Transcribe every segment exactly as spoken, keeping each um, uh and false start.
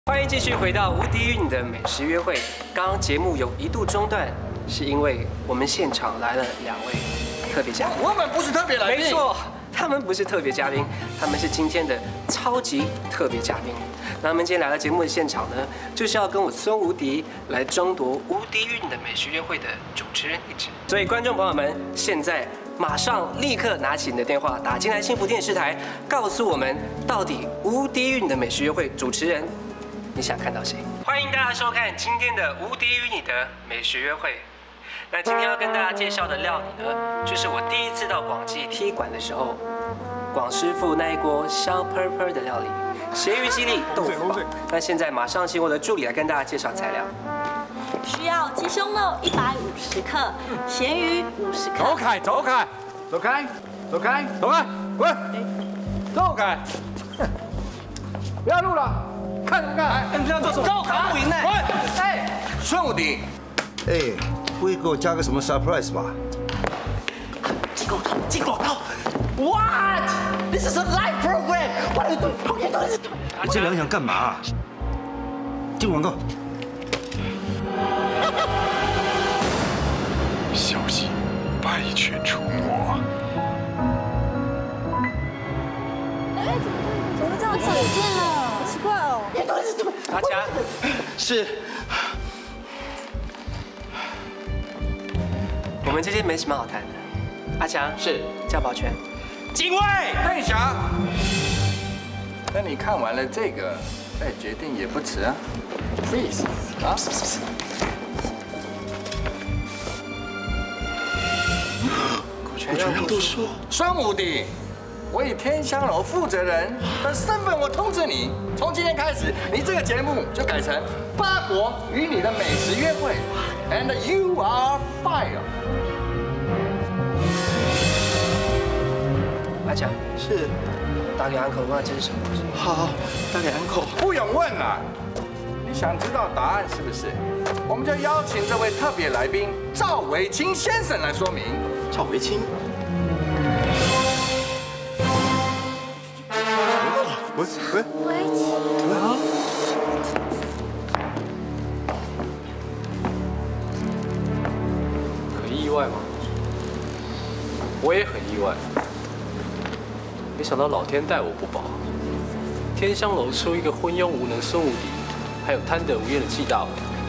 欢迎继续回到无敌与你的美食约会。刚刚节目有一度中断，是因为我们现场来了两位特别嘉宾。 我们不是特别来宾， 没错，他们不是特别嘉宾，他们是今天的超级特别嘉宾。那他们今天来到节目的现场呢，就是要跟我孙无敌来争夺无敌与你的美食约会的主持人一职。所以观众朋友们，现在马上立刻拿起你的电话，打进来幸福电视台，告诉我们到底无敌与你的美食约会主持人。 你想看到谁？欢迎大家收看今天的《无敌与你的美食约会》。那今天要跟大家介绍的料理呢，就是我第一次到广记踢馆的时候，广师傅那一锅香喷喷的料理——咸鱼鸡粒豆腐堡。那现在马上请我的助理来跟大家介绍材料。 需要鸡胸肉一百五十克，咸鱼五十克。 走开，走开，走开，走开，走开，滚，走开！不要录了。 看什么看？ 你这样做什么？ 走，打不赢呢！滚！哎，孙武迪， 哎，不会给我加个什么 surprise 吧？ 进广告，进广告 ！What? This is a live program. What are you doing? How are you doing? 你这两想干嘛？进广告。 小心，败犬出没。 哎，怎么这样子不见了？ 奇怪哦， 阿强， 是。 我们之间没什么好谈的。阿强是叫保全， 警卫邓翔。等你看完了这个，再决定也不迟啊。Please 啊。 股权让渡说， 孙武迪。 我以天香楼负责人的身份，我通知你，从今天开始，你这个节目就改成八国与你的美食约会 ，and you are fired。 阿强是打给安口问这是什么东西？ 好，打给安口。 不用问了，你想知道答案是不是？我们就邀请这位特别来宾赵维清先生来说明。 赵维清。 喂喂喂！啊！ 很意外吗？我也很意外。没想到老天待我不薄，天香楼出一个昏庸无能孙无敌，还有贪得无厌的季大伟。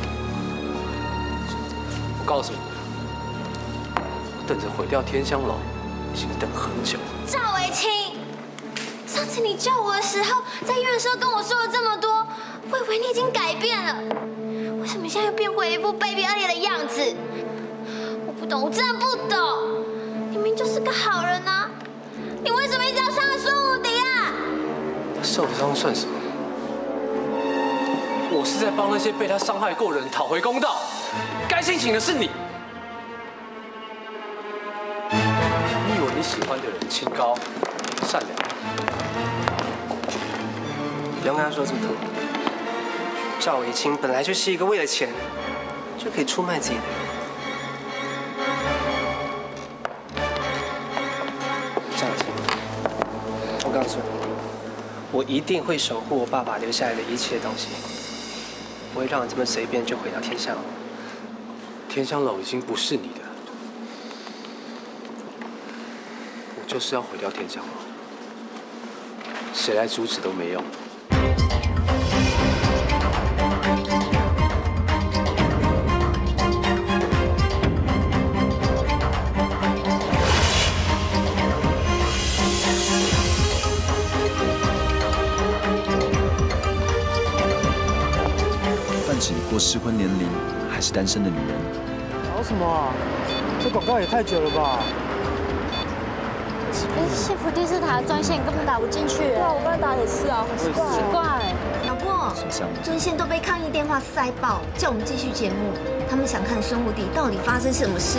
我告诉你，我等着毁掉天香楼，已经等很久了。 赵维清。 上次你叫我的时候，在医院的时候跟我说了这么多，我以为你已经改变了，为什么现在又变回一副卑鄙恶劣的样子？我不懂，我真的不懂。你明明就是个好人啊，你为什么一直要伤害孙无敌啊？ 他受伤算什么？我是在帮那些被他伤害过的人讨回公道，该申请的是你。你以为你喜欢的人清高、善良？ 不用跟他说这么多。赵维清本来就是一个为了钱就可以出卖自己的人。赵维清，我告诉你，我一定会守护我爸爸留下来的一切东西，不会让你这么随便就毁掉天香楼。 天香楼已经不是你的，我就是要毁掉天香楼，谁来阻止都没用。 泛指过适婚年龄还是单身的女人。 搞什么啊？这广告也太久了吧！ 哎，幸福电视台的专线根本打不进去。对啊，我刚才打也是啊，很奇怪。 奇怪。 老婆，专线都被抗议电话塞爆，叫我们继续节目。他们想看孙无敌到底发生什么事。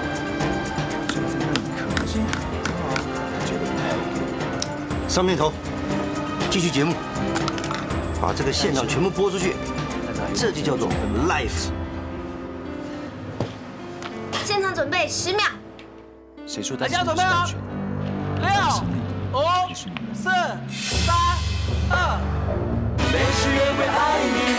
上面头，继续节目，把这个现场全部播出去，这就叫做 live。 现场准备十秒。 谁说大家准备好？六、五、四、三、二。 美食约会爱你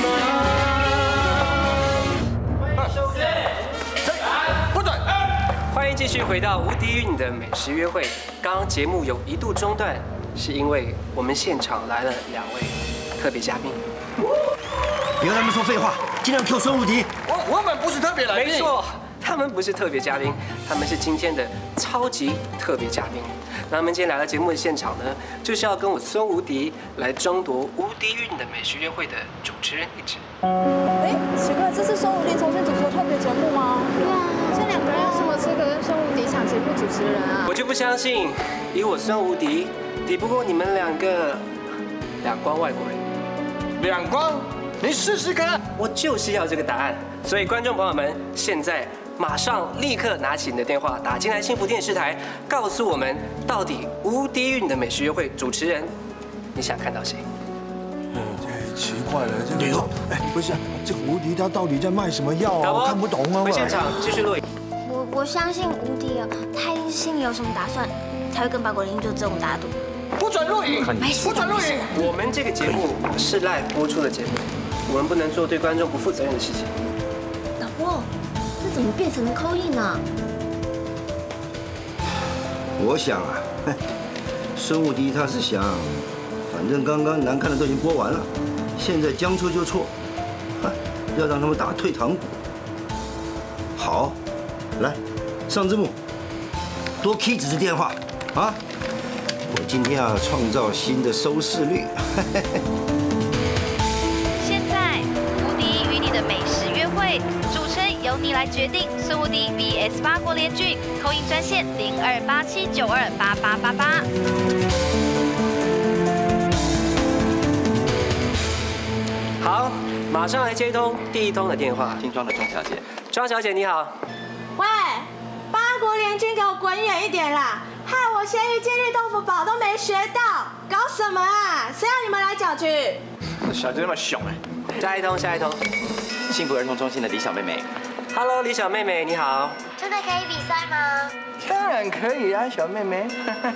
们。 不准！ 欢迎继续回到无敌韵的美食约会。刚刚节目有一度中断，是因为我们现场来了两位特别嘉宾。 别跟他们说废话，尽量 Q 孙无敌。 我我们不是特别来宾。 没错，他们不是特别嘉宾，他们是今天的超级特别嘉宾。那他们今天来到节目的现场呢，就是要跟我孙无敌来争夺无敌韵的美食约会的主持人一职。 哎，奇怪，这是孙无敌重新主持的特别节目吗？ 对啊，这两个人有什么资格跟孙无敌抢节目主持人啊？ 我就不相信，以我孙无敌抵不过你们两个两光外国人。 两光？你试试看。 我就是要这个答案。所以观众朋友们，现在马上立刻拿起你的电话，打进来幸福电视台，告诉我们到底无敌韵的美食约会主持人，你想看到谁？ 嗯，奇怪了，这个哎，不是这个无敌他到底在卖什么药啊？我看不懂啊。 回现场继续录影。 我我相信无敌哦，他一定是心里有什么打算，才会跟八国联军做这种打赌。 不准录影！ 没事， 不准录影！ 我们这个节目是 live 播出的节目，我们不能做对观众不负责任的事情。 老婆，这怎么变成了扣印呢？ 我想啊，孙无敌他是想，反正刚刚难看的都已经播完了，现在将错就错，要让他们打退堂鼓。好，来上字幕，多 key 几次电话啊！我今天要创造新的收视率。 现在无敌与你的美食约会，主持人由你来决定。孙无敌 V S 八国联军，扣印专线零二八七九二八八八八。 好，马上来接通第一通的电话。 新庄的庄小姐， 庄小姐你好。 喂，八国联军给我滚远一点啦！害我咸鱼今日豆腐煲都没学到，搞什么啊？谁让你们来搅局？ 小姐那么凶哎！ 下一通，下一通。 幸福儿童中心的李小妹妹 ，Hello， 李小妹妹你好。 真的可以比赛吗？ 当然可以啊，小妹妹。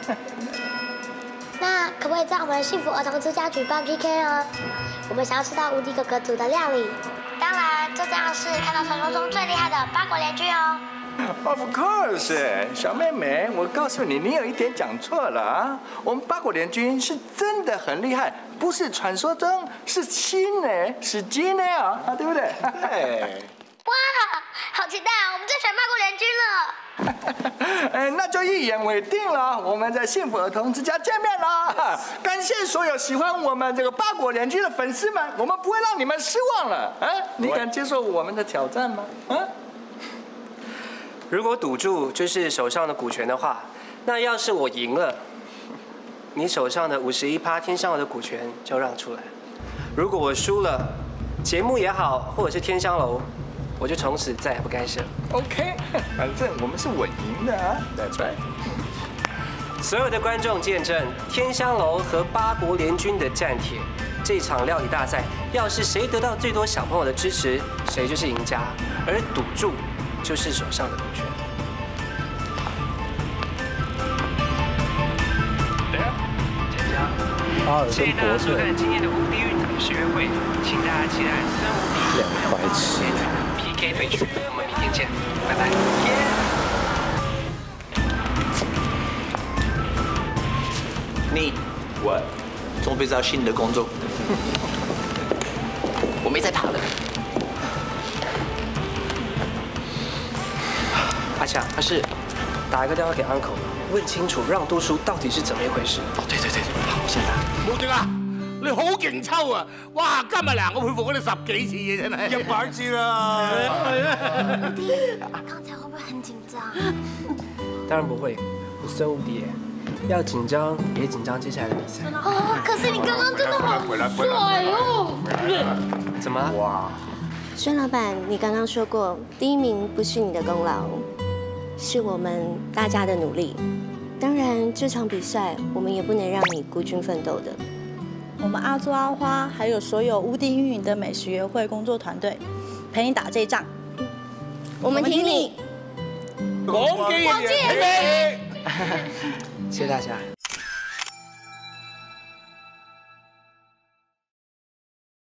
那可不可以在我们幸福儿童之家举办 P K 啊？我们想要吃到无敌哥哥煮的料理。当然，最重要是看到传说中最厉害的八国联军哦。 Of course， 小妹妹，我告诉你，你有一点讲错了啊！我们八国联军是真的很厉害，不是传说中，是真的，是真的啊，对不对？ 哇，好期待啊！我们最喜欢八国联军了。 哎，那就一言为定了，我们在幸福儿童之家见面了。感谢所有喜欢我们这个八国联军的粉丝们，我们不会让你们失望了。啊，你敢接受我们的挑战吗？啊？ 如果赌注就是手上的股权的话，那要是我赢了，你手上的五十一趴天香楼的股权就让出来；如果我输了，节目也好，或者是天香楼，我就从此再也不干涉。 OK， 反正我们是稳赢的啊 ，That's right。 所有的观众见证天香楼和八国联军的战帖，这场料理大赛，要是谁得到最多小朋友的支持，谁就是赢家，而赌注就是手上的股权。 阿尔谢谢大家收看今天的无敌韵美食约会，请大家期待孙无敌两白痴 P K 对决，我们明天见，拜拜。 你，我，准备找新的工作。我没在怕的。 阿强，他是打一个电话给 uncle， 问清楚让渡叔到底是怎么一回事。 哦，对对对，好，我先打。 無敵啊！你好勁抽啊！哇，今日嗱，我佩服咗你十幾次嘅真係。一百次啦。 无敌，刚才会不会很紧张？ 当然不会，我孙无敌，要紧张也紧张接下来的比赛。 哦，可是你刚刚真的好帅哦！ 怎么了？哇！ 孙老板，你刚刚说过，第一名不是你的功劳，是我们大家的努力。当然，这场比赛我们也不能让你孤军奋斗的。 我们阿朱阿花还有所有无敌运营的美食约会工作团队，陪你打这一仗。 我们挺你。 講機嘅嘢， 謝謝大家。